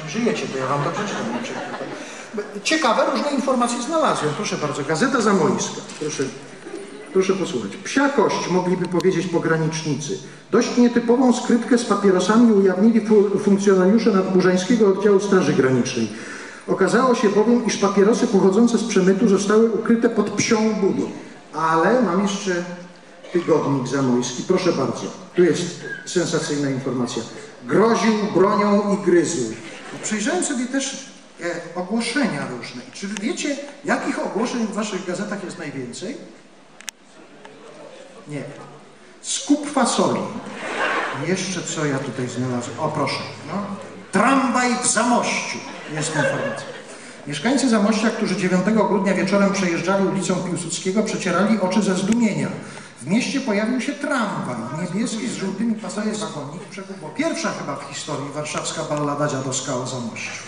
żyjecie, to ja wam to przeczytam na przykład. Ciekawe różne informacje znalazłem. Proszę bardzo, Gazeta Zamojska. Proszę posłuchać. Psia kość, mogliby powiedzieć pogranicznicy. Dość nietypową skrytkę z papierosami ujawnili funkcjonariusze nadburzańskiego oddziału Straży Granicznej. Okazało się bowiem, iż papierosy pochodzące z przemytu zostały ukryte pod psią budą. Ale mam jeszcze tygodnik zamojski. Proszę bardzo. Tu jest sensacyjna informacja. Groził bronią i gryzł. Przejrzałem sobie też ogłoszenia różne. Czy wiecie, jakich ogłoszeń w waszych gazetach jest najwięcej? Nie. Skup fasoli. Jeszcze co ja tutaj znalazłem? O, proszę. No. Tramwaj w Zamościu. Jest informacja. Mieszkańcy Zamościa, którzy 9 grudnia wieczorem przejeżdżali ulicą Piłsudskiego, przecierali oczy ze zdumienia. W mieście pojawił się tramwaj, niebieski z żółtymi pasami wagonik. Była pierwsza chyba w historii warszawska ballada dziadowska o Zamościu.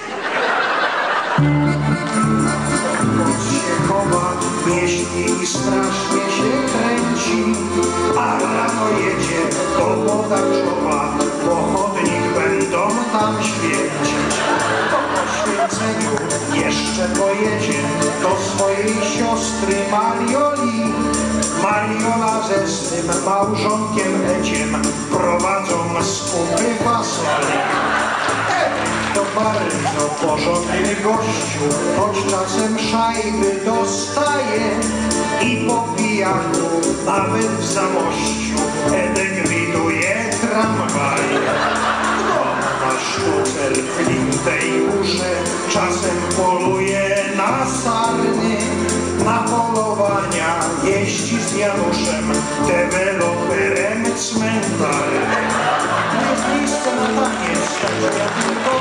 Noc się chowa, myśli i strasznie się kręci, a rano jedzie do Podaczowa, bo chodnik będą tam święcić. Po poświęceniu jeszcze pojedzie do swojej siostry Marioli. Mariola ze swym małżonkiem Eciem prowadzą skupy fasoli. To bardzo porządny gościu, choć czasem szajby dostaje i po pijaku nawet w Zamościu Edek widuje tramwaj. Kto ma sztucer w Lintej Górze, czasem poluje na sarny, na polowania jeździ z Januszem, deweloperem cmentarnym. Jest miejsce na taniec, także ja tylko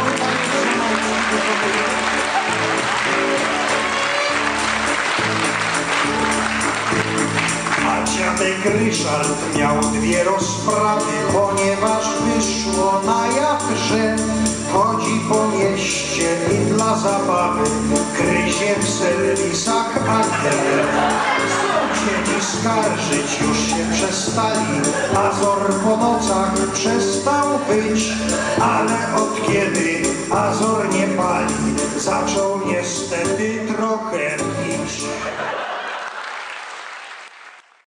a dziadek Ryszard miał dwie rozprawy, ponieważ wyszło na jaw, że chodzi po mieście i dla zabawy gryzie w serwisach Adler. Sąsiedzi skarżyć już się przestali, Azor po nocach przestał być, ale